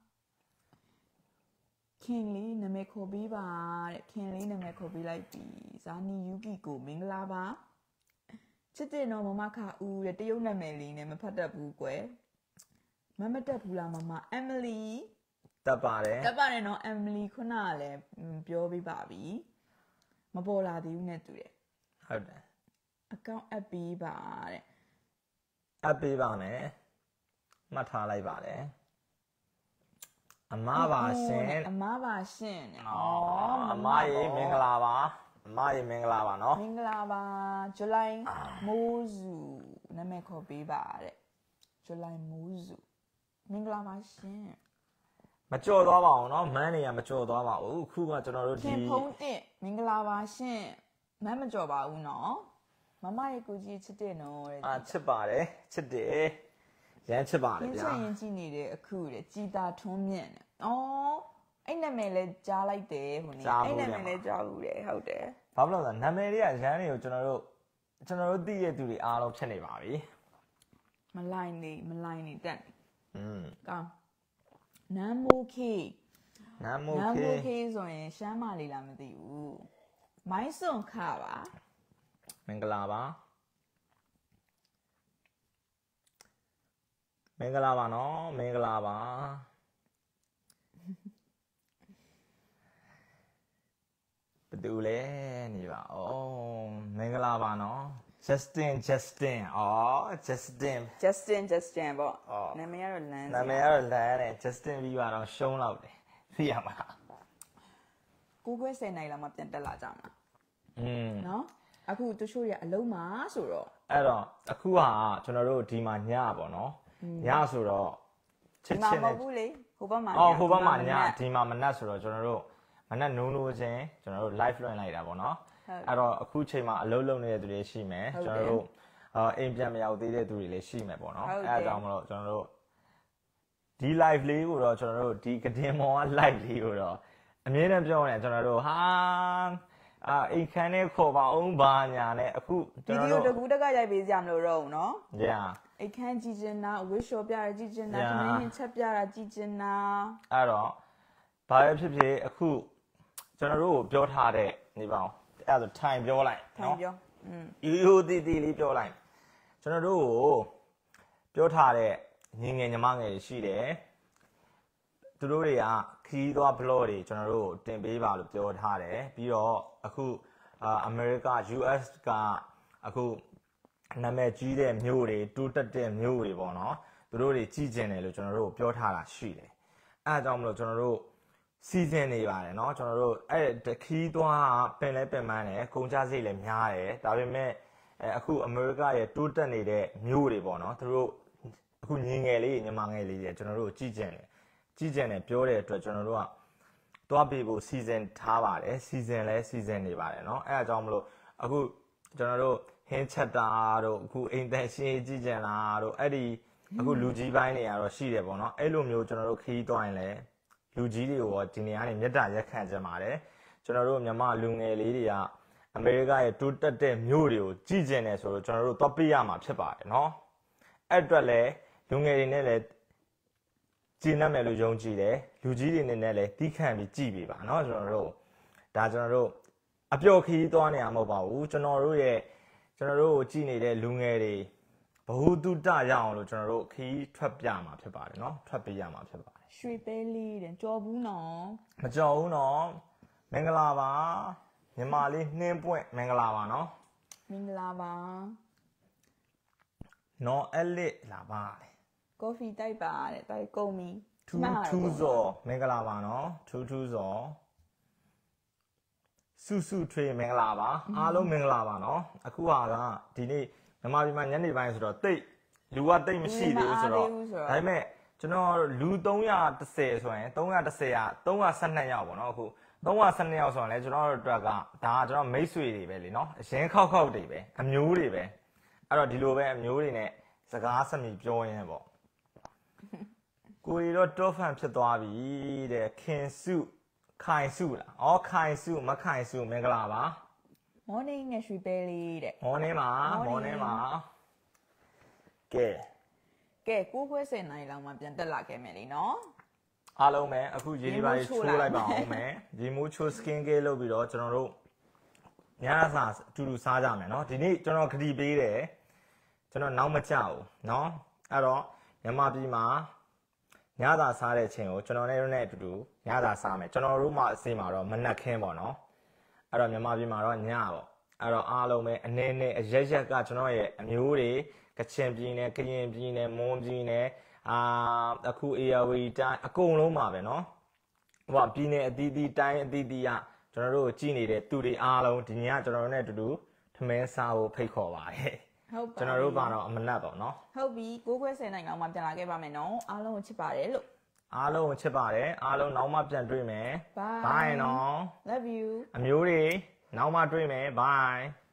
Speaker 2: ခင်လေးနာမည်ခေါ်ပေးပါတဲ့ခင်လေးနာမည်ခေါ်ပေးလိုက်ပြီဇာနီယူကီကိုမင်္ဂလာပါချစ်တဲ့နော်မမခဦးတဲ့တယုတ်နာမည်လေးနဲ့မဖတ်တတ်ဘူးကွယ်မမတက်ဘူးလားမမအမလီ
Speaker 1: တက်ပါတယ်
Speaker 2: တက်ပါတယ်နော်အမလီခုနကလည်းပြောပြပါပြီမပေါ်လာသေးဘူးနဲ့တူတယ်
Speaker 1: ဟုတ်တယ်
Speaker 2: အကောင့်အပ်ပေးပါ
Speaker 1: တဲ့အပ်ပေးပါမယ်မှတ်ထားလိုက်ပါတယ်အမပါရှင်
Speaker 2: အမပါရှင်ဩ
Speaker 1: အမရေမင်္ဂလာပါအမရေမင်္ဂလာပါနော်
Speaker 2: မင်္ဂလာပါဇူလိုင်မိုးစုနာမည်ခေါ်ပေးပါတဲ့ဇူလိုင်မိုးစုမင်္ဂလာပါရှင်
Speaker 1: မကြော်သွားပါအောင်เนาะမန်းနေရမကြော်သွားပါဘူးခုကကျွန်တော်တို့ဒီ
Speaker 2: ခင်ဖုံးတစ်မင်္ဂလာပါရှင်မန်းမကြော်ပါဘူးเนาะမမရဲ့ကိုကြီးချစ်တဲ့နော်တဲ့
Speaker 1: အာချစ်ပါတယ်ချစ်တယ်ရမ်းချစ်ပါတယ်ဗျာ
Speaker 2: ရင်းရင်ကြည့်နေတဲ့အခုတဲ့ကြည်တာထွန်းမြင့်တယ်ဩအဲ့နာမည်လဲကြားလိုက်တယ်ဟိုနေ့အဲ့နာမည်လဲကြားဘူးတယ်ဟုတ်တယ်
Speaker 1: ဘာဖြစ်လို့လဲနာမည်လေးကရမ်းတွေကိုကျွန်တော်တို့ကျွန်တော်တို့သိရတဲ့သူတွေအားလုံးဖြစ်နေပါပြီ
Speaker 2: မလိုက်နေမလိုက်နေတက်
Speaker 1: อืม
Speaker 2: ကောင်းနမ်မိုခေ
Speaker 1: နမ်မိုခေ
Speaker 2: နမ်မိုခေဆိုရင်ရှမ်းမလေးလားမသိဘူးမိုင်းစွန်ခပါ
Speaker 1: မင်္ဂလာပါမင်္ဂလာပါနော်မင်္ဂလာပါဘယ်သူလဲနေပါဩမင်္ဂလာပါနော် Justin Justin ဩ Justin
Speaker 2: Justin Justin ပေါ့နာမည်ကတော့လမ်း
Speaker 1: နာမည်ကတော့လမ်းတယ် Justin ပြီးပါတော့ရှုံးလောက်တယ်သိရမှာ
Speaker 2: ကိုခွဲဆယ်နိုင်လောက်မှပြန်တက်လာကြမှာ
Speaker 1: อืม
Speaker 2: နော်အခုတချို့ရအလုံးမှာဆိုတော့
Speaker 1: အဲ့တော့အခုဟာကျွန်တော်တို့ဒီမှာညပေါ့နော်ညဆိုတော့
Speaker 2: ချစ်ချင်းနဲ့မဟုတ်ဘူးလေဟိုဘက်မှာ
Speaker 1: အော်ဟိုဘက်မှာညဒီမှာမနက်ဆိုတော့ကျွန်တော်တို့မနက်နိုးနိုးချင်းကျွန်တော်တို့ live လွှင့်လိုက်တာပေါ့နော်အဲ့တော့အခုချိန်မှာအလုပ်လုပ်နေတဲ့သူတွေရှိမယ်ကျွန်တော်တို့အာအိမ်ပြန်မရောက်သေးတဲ့သူတွေလည်းရှိမယ်ပေါ့နော်အဲအကြောင်းမလို့ကျွန်တော်တို့ဒီ live လေးကိုတော့ကျွန်တော်တို့ဒီကတင်မော်က live လေးကိုတော့အမြဲတမ်းပြောနေကျွန်တော်တို့ဟာအာအိမ်ခန်းနဲ့ခေါ်ပါအောင်ဘာညာနဲ့အခု
Speaker 2: ကျွန်တော်တို့ဒီလိုတကူတက်ကရိုက်ပေးကြမလို့တော့နော်
Speaker 1: yeah
Speaker 2: အိမ်ခန်းကြည့်ချင်တာဝစ်ရှော်ပြရကြည့်ချင်တာသမင်းဟင်းချက်ပြတာကြည့်ချင်တာ
Speaker 1: အဲ့တော့ဘာပဲဖြစ်ဖြစ်အခုကျွန်တော်တို့ပြောထားတဲ့နေပါအောင်အဲ့ဒါဆိုထိုင်ပြောလိုက်
Speaker 2: နော်ထိုင်ပြောอืม
Speaker 1: ယူယူတီတီလေးပြောလိုက်ကျွန်တော်တို့ကိုပြောထားတဲ့ညီငယ်ညီမငယ်ရှိတယ်သူတို့တွေကခီးသွား blog တွေကျွန်တော်တို့တင်ပေးပါလို့ပြောထားတယ်ပြီးတော့အခုအာအမေရိက ယူအက်စ် ကအခုနာမည်ကြီးတဲ့မြို့တွေတိုးတက်တဲ့မြို့တွေပေါ့နော်သူတို့တွေကြီးကျင်တယ်လို့ကျွန်တော်တို့ပြောထားတာရှိတယ်အဲအကြောင်းမလို့ကျွန်တော်တို့စီစဉ်နေပါတယ်เนาะကျွန်တော်တို့အဲ့တခီးသွားပင်လဲပင်ပန်းတယ်ကုန်ကြစိတ်လည်းများတယ်ဒါပေမဲ့အခုအမေရိကရဲ့တိုးတက်နေတဲ့မြို့တွေပေါ့နော်သူတို့အခုညီငယ်လေးညီမငယ်လေးတွေကျွန်တော်တို့ကြီးကျင်တယ်ကြီးကျင်တယ်ပြောတဲ့အတွက်ကျွန်တော်တို့ကသွားပေးဖို့စီစဉ်ထားပါတယ်စီစဉ်လဲစီစဉ်နေပါတယ်เนาะအဲအကြောင်းမလို့အခုကျွန်တော်တို့ဟင်းချက်တာတို့အခုအိမ်တန်ရှင်းကြီးကျင်လာတို့အဲ့ဒီအခုလူကြီးပိုင်းတွေကတော့ရှိတယ်ပေါ့နော်အဲ့လိုမျိုးကျွန်တော်တို့ခီးသွားရင်လည်းလူကြီးတွေကိုဒီနေရာနေမြတ်တာရက်ခံကြပါတယ်ကျွန်တော်တို့မြန်မာလူငယ်လေးတွေကအမေရိကရဲ့တိုးတက်တဲ့မြို့တွေကိုကြည်ကျင်တယ်ဆိုတော့ကျွန်တော်တို့သွားပေးရမှာဖြစ်ပါတယ်เนาะအဲ့အတွက်လည်းလူငယ်တွေနဲ့လည်းကြည်နပ်မယ်လို့ယုံကြည်တယ်လူကြီးတွေနဲ့လည်းတီးခန့်ပြီးကြည်ပြီပါเนาะကျွန်တော်တို့ဒါကျွန်တော်တို့အပျော်ခီးသွားနေရမှာမဟုတ်ပါဘူးကျွန်တော်တို့ရဲ့ကျွန်တော်တို့ကိုကြည်နေတဲ့လူငယ်တွေဘ ഹു တုတရအောင်လို့ကျွန်တော်တို့ခီးထွက်ပြမှာဖြစ်ပါတယ်เนาะထွက်ပေးရမှာဖြစ်ပါတယ်
Speaker 2: ရွှေပဲလေးတဲ့ကြော်ဘူးနော်
Speaker 1: မကြော်ဘူးနော်မင်္ဂလာပါမြန်မာလေးနှင်းပွင့်မင်္ဂလာပါနော်
Speaker 2: မင်္ဂလာပါ
Speaker 1: နော်အဲ့လစ်လာပါလေ
Speaker 2: coffee တိုက်ပါတဲ့တိုက်ကုန်ပြီ
Speaker 1: ထူးထူးစောမင်္ဂလာပါနော်ထူးထူးစောစုစုထွေမင်္ဂလာပါအားလုံးမင်္ဂလာပါနော်အခုဟာကဒီနေ့မြန်မာပြည်မှာညနေပိုင်းဆိုတော့တိတ်လူကတိတ်မရှိသေးဘူးဆိုတော့ဒါပေမဲ့ကျွန်တော်လူသုံးရာတစ်ဆယ်ဆိုရင်သုံးရာတစ်ဆယ်ကသုံးရာဆယ်နှစ်ယောက်ပေါ့နော်အခုသုံးရာဆယ်နှစ်ယောက်ဆိုရင်လည်းကျွန်တော်တို့အတွက်ကဒါကကျွန်တော်မိတ်ဆွေတွေပဲလीနော်အရင်ခောက်ခောက်တွေပဲအမျိုးတွေပဲအဲ့တော့ဒီလိုပဲအမျိုးတွေနဲ့စကားဆက်မိပြောရင်းပေါ့ကိုရီတော့တောဖန်ဖြစ်သွားပြီတဲ့ခင်စုခိုင်စုလားဩခိုင်စုမခိုင်စုမင်္ဂလာပါ
Speaker 2: morning နဲ့ရွှေပဲလေးတဲ့
Speaker 1: morning ပါ morning ပါကဲ
Speaker 2: ကဲကိုခွဲဆယ်နိုင်လောက်မှပြန်တက်လာခဲ့မယ်လीနော်
Speaker 1: အားလုံးပဲအခုရေဒီပါချိုးလိုက်ပါအောင်မယ်ရေမိုးချိုး skin care လုပ်ပြီးတော့ကျွန်တော်တို့ညစာအတူတူစားကြမယ်เนาะဒီနေ့ကျွန်တော်ခရီးပေးတယ်ကျွန်တော်နောက်မကြဘူးเนาะအဲ့တော့မြန်မာပြည်မှာညစာစားတဲ့အချိန်ကိုကျွန်တော်နဲ့နဲ့အတူတူညစာစားမယ်ကျွန်တော်တို့မှအစီမှာတော့မနက်ခင်းပေါ့เนาะအဲ့တော့မြန်မာပြည်မှာတော့ညပေါ့အဲ့တော့အားလုံးပဲအနေနဲ့အရက်ရက်ကကျွန်တော်ရဲ့အမျိုးတွေကချင်ပြည်နယ်ကရင်ပြည်နယ်မွန်ပြည်နယ်အာအခု A R V တိုင်းအကုန်လုံးပါပဲเนาะဟိုပြည်နယ်အသီးသီးတိုင်းအသီးသီးကကျွန်တော်တို့ကြည်နေတဲ့သူတွေအားလုံးဒီညကျွန်တော်တို့နဲ့အတူတူထမင်းစားဖို့ဖိတ်ခေါ်ပါတယ်
Speaker 2: ဟုတ်ပါ
Speaker 1: ကျွန်တော်တို့ကတော့အမနက်ပေါ့เนาะ
Speaker 2: ဟုတ်ပြီကိုခွဲဆယ်နိုင်လောက်မှပြန်လာခဲ့ပါမယ်နော်အားလုံးကိုချစ်ပါတယ်လို့
Speaker 1: အားလုံးကိုချစ်ပါတယ်အားလုံးနောက်မှပြန်တွေ့မယ်
Speaker 2: bye
Speaker 1: bye နော်
Speaker 2: love you
Speaker 1: အမျိုးတွေနောက်မှတွေ့မယ် bye